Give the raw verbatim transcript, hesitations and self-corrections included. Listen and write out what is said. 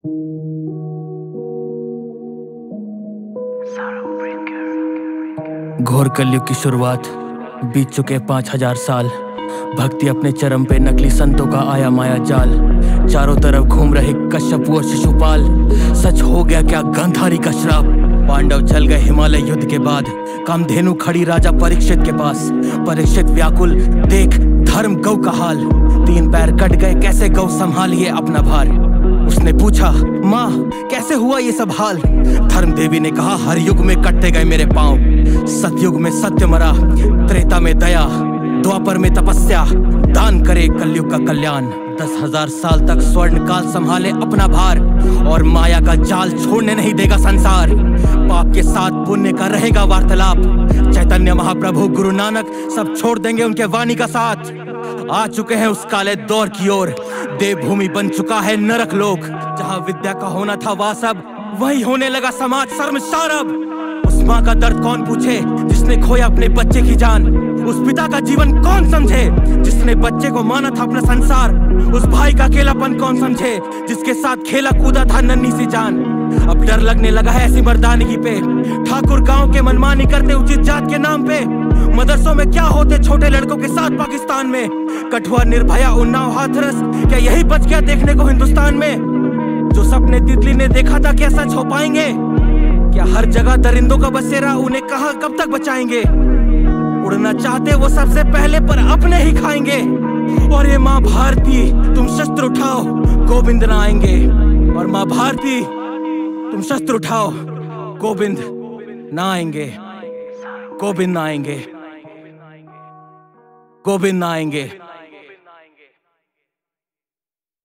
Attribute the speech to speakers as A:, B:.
A: घोर कलयुग की शुरुआत, बीत चुके पाँच हजार साल। भक्ति अपने चरम पे, नकली संतों का आया माया जाल। चारों तरफ घूम रहे कश्यप और शिशुपाल। सच हो गया क्या गांधारी का श्राप? पांडव चल गए हिमालय युद्ध के बाद। कामधेनु खड़ी राजा परीक्षित के पास। परीक्षित व्याकुल, देख धर्म गौ का हाल। तीन पैर कट गए, कैसे गौ संभालिए अपना भार। उसने पूछा, माँ कैसे हुआ ये सब हाल? धर्म देवी ने कहा, हर युग में कटते गए मेरे पांव। सतयुग में सत्य मरा, त्रेता में दया, द्वापर में तपस्या, दान करे कलयुग का कल्याण। दस हजार साल तक स्वर्ण काल संभाले अपना भार, और माया का जाल छोड़ने नहीं देगा संसार। पाप के साथ पुण्य का रहेगा वार्तालाप। चैतन्य महाप्रभु गुरु नानक सब छोड़ देंगे उनके वाणी का साथ। आ चुके हैं उस काले दौर की ओर, देवभूमि बन चुका है नरक लोक। जहाँ विद्या का होना था वह सब, वही होने लगा समाज शर्मसार अब। उस माँ का दर्द कौन पूछे जिसने खोया अपने बच्चे की जान? उस पिता का जीवन कौन समझे जिसने बच्चे को माना था अपना संसार? उस भाई का अकेलापन कौन समझे जिसके साथ खेला कूदा था नन्ही सी जान? अब डर लगने लगा है ऐसी मर्दानगी पे। ठाकुर गांव के मनमानी करते उचित जात के नाम पे। मदरसों में क्या होते छोटे लड़कों के साथ पाकिस्तान में? कठुआ, निर्भया, उन्नाव, हाथरस, क्या यही बच गया देखने को हिंदुस्तान में? जो सपने तितली ने देखा था क्या सच हो पाएंगे? क्या हर जगह दरिंदों का बसेरा, उन्हें कहाँ कब तक बचाएंगे? उड़ना चाहते वो सबसे पहले, पर अपने ही खाएंगे। और ये माँ भारती तुम शस्त्र उठाओ, गोविंद ना आएंगे। और माँ भारती तुम शस्त्र उठाओ, गोविंद ना आएंगे। गोविंद ना आएंगे, गोविंद ना आएंगे।